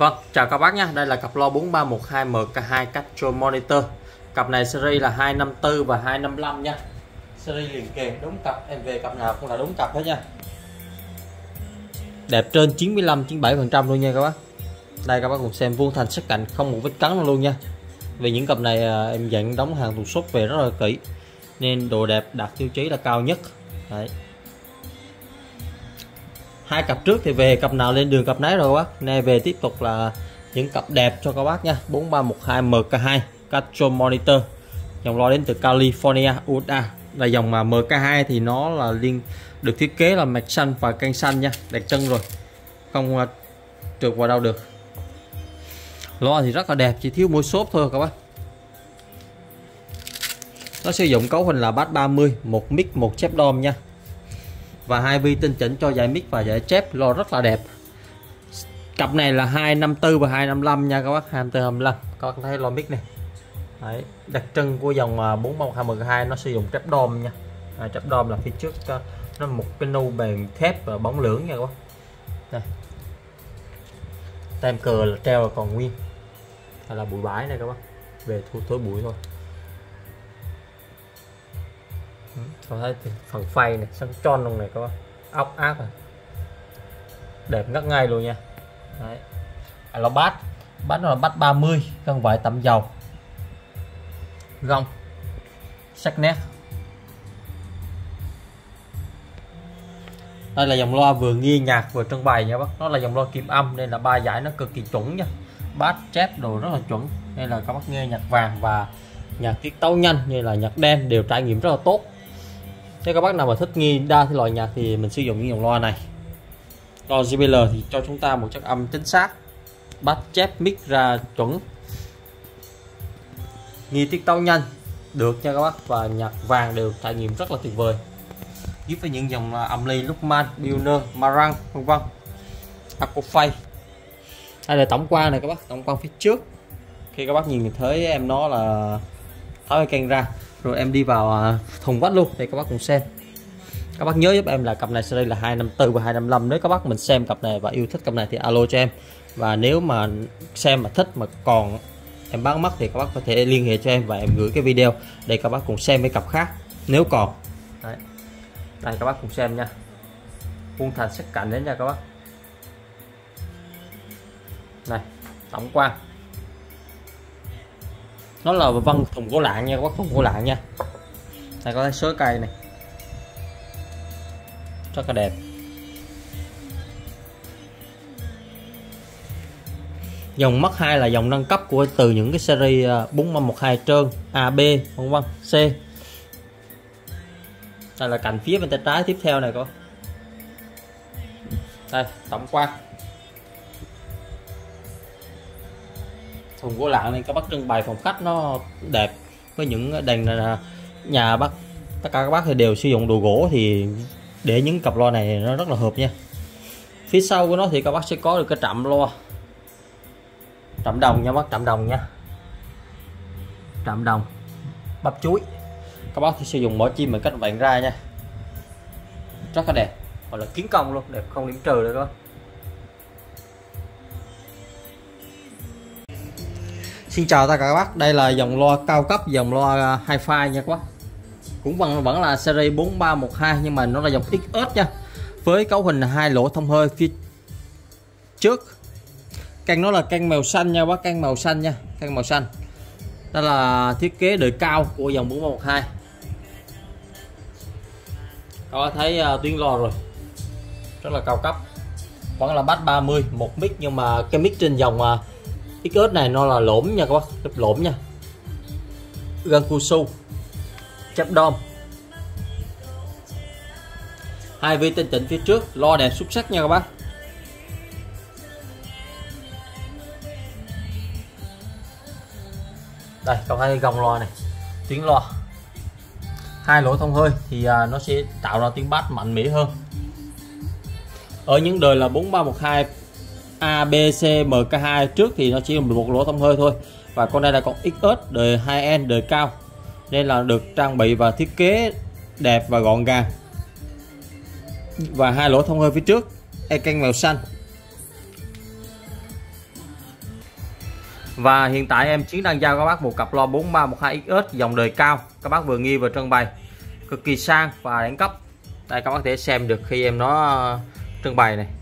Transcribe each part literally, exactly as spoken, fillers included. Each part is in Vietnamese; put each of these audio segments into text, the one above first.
Vâng, chào các bác nhé. Đây là cặp loa bốn ba một hai M K hai Castro Monitor. Cặp này series là hai năm tư và hai năm lăm nha. Series liền kề, đúng cặp, em về cặp nào cũng là đúng cặp hết nha. Đẹp trên chín mươi lăm chín mươi bảy phần trăm luôn nha các bác. Đây các bác cùng xem vuông thành sắc cạnh, không một vết cắn luôn nha. Vì những cặp này em dặn đóng hàng Trung Quốc về rất là kỹ, nên độ đẹp đạt tiêu chí là cao nhất. Đấy. Hai cặp trước thì về cặp nào lên đường cặp nấy rồi các bác. Nay về tiếp tục là những cặp đẹp cho các bác nha. bốn ba một hai M K hai Castro Monitor. Dòng loa đến từ California, u ét a. Là dòng mà M K hai thì nó là liên được thiết kế là mạch xanh và canh xanh nha, đẹp chân rồi, không uh, trượt vào đâu được. Loa thì rất là đẹp, chỉ thiếu mũi xốp thôi các bác. Nó sử dụng cấu hình là bass ba mươi, một mic một chép đom nha, và hai vi tinh chỉnh cho giải mic và giải chép. Loa rất là đẹp. Cặp này là hai năm tư và hai năm lăm nha các bác, hai năm tư hai năm. Các bác thấy loa mic này. Đấy, đặc trưng của dòng bốn ba một hai M K hai nó sử dụng chép đom nha. À, chép đom là phía trước nó một cái nâu bền thép và bóng lưỡng nha các bác. Đây. Tem cờ là treo là còn nguyên, hay là bụi bãi này các bác, về thu thối bụi thôi. Có thấy phần phay này sáng tròn luôn này các bác, ốc ác này, đẹp ngất ngay luôn nha. Đấy. À, nó bass bass nó là bass ba mươi, cân vải tẩm dầu, gông sắc nét. Đây là dòng loa vừa ghi nhạc vừa trưng bày nha bác. Nó là dòng loa kim âm nên là ba giải nó cực kỳ chuẩn nha, bass chép đồ rất là chuẩn, nên là các bác nghe nhạc vàng và nhạc tiết tấu nhanh như là nhạc đen đều trải nghiệm rất là tốt. Nếu các bác nào mà thích nghi đa thể loại nhạc thì mình sử dụng những dòng loa này. Loa J B L thì cho chúng ta một chất âm chính xác, bass chép mic ra chuẩn, nghi tiết tấu nhanh được nha các bác, và nhạc vàng đều trải nghiệm rất là tuyệt vời. Giúp với những dòng âm ly Luckman, Pioneer, Marantz vân vân, Acofay. Đây là tổng quan này các bác, tổng quan phía trước. Khi các bác nhìn thấy em nó là tháo cái kênh ra, rồi em đi vào thùng vách luôn để các bác cùng xem. Các bác nhớ giúp em là cặp này series là hai năm tư và hai năm lăm. Nếu các bác mình xem cặp này và yêu thích cặp này thì alo cho em, và nếu mà xem mà thích mà còn em bán mất thì các bác có thể liên hệ cho em và em gửi cái video để các bác cùng xem với cặp khác nếu còn. Đấy. Đây các bác cùng xem nha, vuông thành sắc cạnh đến nha các bác. Này, tổng quan nó là vân thùng gỗ lạng nha các bác, thùng gỗ lạng nha. Đây có thấy sớ cây này rất là đẹp. Dòng Mark hai là dòng nâng cấp của từ những cái series bốn ba một hai trơn A, B vân vân, C. Đây là cạnh phía bên tay trái tiếp theo này cô. Đây tổng quan thùng gỗ lạng nên các bác trưng bày phòng khách nó đẹp. Với những đèn này nhà bác tất cả các bác thì đều sử dụng đồ gỗ thì để những cặp loa này nó rất là hợp nha. Phía sau của nó thì các bác sẽ có được cái trạm loa, trạm đồng nha bác, trạm đồng nha, trạm đồng bắp chuối. Các bác thì sử dụng mỏ chim bằng cách vặn ra nha, rất là đẹp, hoặc là kiến công luôn, đẹp không điểm trừ được đó. Xin chào tất cả các bác, đây là dòng loa cao cấp, dòng loa hi-fi nha các bác. Cũng vẫn vẫn là series bốn ba một hai nhưng mà nó là dòng ích ét nha, với cấu hình hai lỗ thông hơi phía trước. Căng nó là căng màu xanh nha bác, căng màu xanh nha, căng màu xanh. Đó là thiết kế đời cao của dòng bốn ba một hai. Các bác thấy uh, tuyến loa rồi, rất là cao cấp. Vẫn là bass ba mươi, một mic, nhưng mà cái mic trên dòng uh, ích ét này nó là lỗm nha các bác, lớp lỗm nha, gân Kusu, chép đom, hai vi tinh chỉnh phía trước. Loa đẹp xuất sắc nha các bác. Đây còn hai gồng loa này, tiếng loa hai lỗ thông hơi thì uh, nó sẽ tạo ra tiếng bass mạnh mẽ hơn. Ở những đời là bốn ba một hai A, B, C, M K hai trước thì nó chỉ là một lỗ thông hơi thôi, và con này là con ích ét đời hai N đời cao, nên là được trang bị và thiết kế đẹp và gọn gàng, và hai lỗ thông hơi phía trước, e căng màu xanh. Và hiện tại em Chiến đang giao các bác một cặp loa bốn ba một hai X S dòng đời cao, các bác vừa nghi vừa trưng bày, cực kỳ sang và đẳng cấp. Đây các bác có thể xem được khi em nó trưng bày này.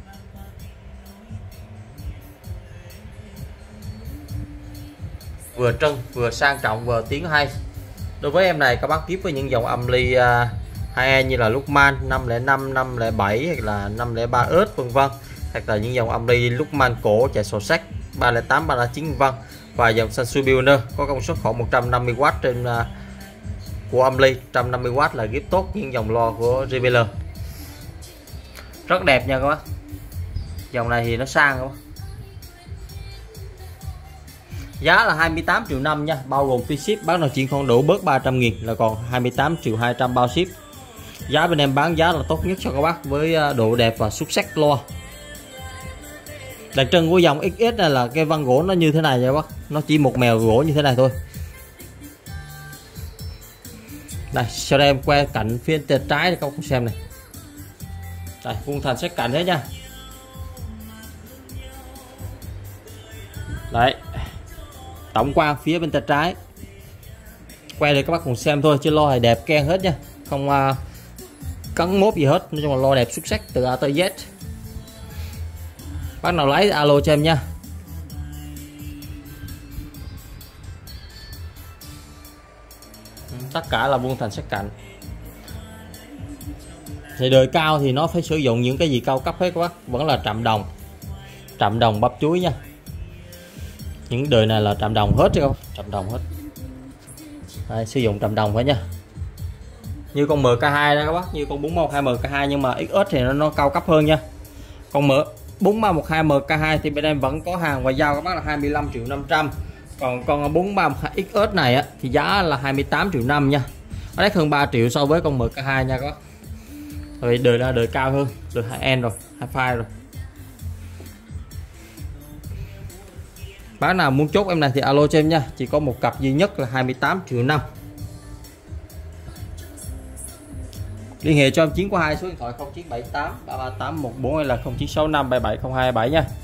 Vừa trưng vừa sang trọng vừa tiếng hay. Đối với em này các bác tiếp với những dòng âm ly uh, hai E như là Luckman năm không năm, năm không bảy hay là năm không ba ớt vân vân, hoặc là những dòng âm ly Luckman cổ chạy sổ sách ba không tám, ba không chín vân vân, và dòng Sansu Pioneer có công suất khoảng một trăm năm mươi oát trên uh, của âm ly, một trăm năm mươi oát là ghép tốt những dòng loa của gi bê lờ. Rất đẹp nha các bác. Dòng này thì nó sang các bác. Giá là hai mươi tám triệu năm nha, bao gồm phí ship. Bác nào chuyển khoản đủ bớt ba trăm nghìn là còn hai mươi tám triệu hai trăm bao ship. Giá bên em bán giá là tốt nhất cho các bác với độ đẹp và xuất sắc loa. Đặc trưng của dòng ích ét này là cái vân gỗ nó như thế này nha bác, nó chỉ một mèo gỗ như thế này thôi. Đây, sau đây em quay cạnh phía bên trái để các bác xem này. Đây, vuông thành sát cạnh thế nha. Đấy, tổng quan phía bên tay trái. Quay để các bác cùng xem thôi, chứ loa này đẹp keng hết nha, không uh, cắn mốt gì hết. Nói chung là loa đẹp xuất sắc từ A tới Z. Bác nào lấy alo cho em nha. Tất cả là vuông thành sát cạnh. Thì đời cao thì nó phải sử dụng những cái gì cao cấp hết các bác, vẫn là trạm đồng, trạm đồng bắp chuối nha. Những đời này là trạm đồng hết chứ không, trạm đồng hết. Đây, sử dụng trạm đồng phải nha. Như con M K hai đó các bác, như con bốn ba một hai M K hai, nhưng mà ích ét thì nó, nó cao cấp hơn nha. Con M bốn ba một hai M K hai thì bên em vẫn có hàng và giao các bác là hai mươi lăm triệu năm trăm. Còn con bốn ba một hai X S này á, thì giá là hai mươi tám triệu năm nha. Nó đắt hơn ba triệu so với con M K hai nha các bác. Rồi đời là đời cao hơn, đời hai N rồi, hai file rồi. Bác nào muốn chốt em này thì alo cho em nha. Chỉ có một cặp duy nhất là hai mươi tám triệu năm. Liên hệ cho em Chiến qua hai số điện thoại không chín bảy tám ba ba tám một bốn hay là không chín sáu năm bảy bảy không hai bảy nha.